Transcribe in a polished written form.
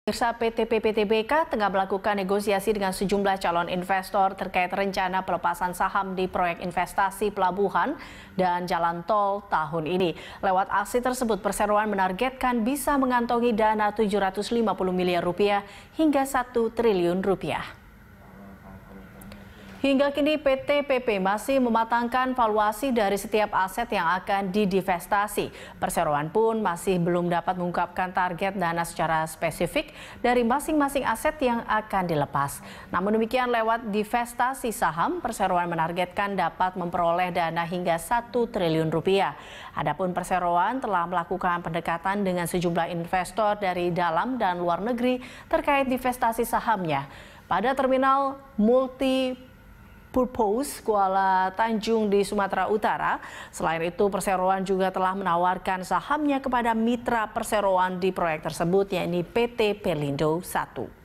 Pemirsa, PT PPTBK tengah melakukan negosiasi dengan sejumlah calon investor terkait rencana pelepasan saham di proyek investasi pelabuhan dan jalan tol tahun ini. Lewat aksi tersebut, perseroan menargetkan bisa mengantongi dana 750 miliar rupiah hingga 1 triliun rupiah. Hingga kini PT PP masih mematangkan valuasi dari setiap aset yang akan didivestasi. Perseroan pun masih belum dapat mengungkapkan target dana secara spesifik dari masing-masing aset yang akan dilepas. Namun demikian, lewat divestasi saham, perseroan menargetkan dapat memperoleh dana hingga 1 triliun rupiah. Adapun perseroan telah melakukan pendekatan dengan sejumlah investor dari dalam dan luar negeri terkait divestasi sahamnya. Pada terminal Purpose Kuala Tanjung di Sumatera Utara. Selain itu, perseroan juga telah menawarkan sahamnya kepada mitra perseroan di proyek tersebut, yakni PT Pelindo I.